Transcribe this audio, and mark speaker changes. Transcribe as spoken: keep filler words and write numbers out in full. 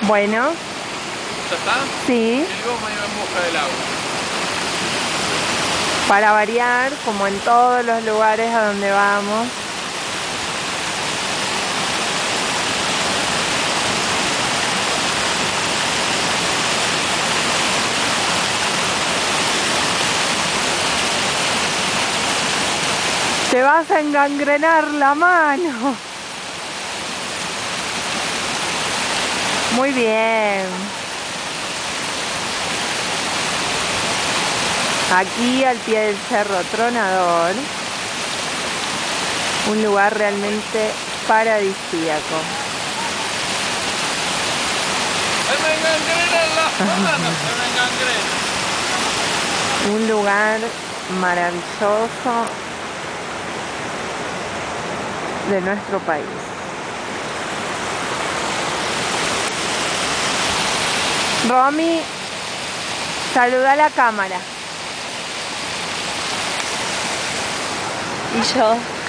Speaker 1: Bueno.
Speaker 2: ¿Ya está?
Speaker 1: Sí.
Speaker 2: Y luego me iba en busca del agua.
Speaker 1: Para variar, como en todos los lugares a donde vamos. Te vas a engangrenar la mano. Muy bien. Aquí al pie del Cerro Tronador. Un lugar realmente paradisíaco.
Speaker 2: Se me engangrenan las manos, se me engangrenan.
Speaker 1: Un lugar maravilloso de nuestro país. Romy, saluda a la cámara.
Speaker 3: Y yo.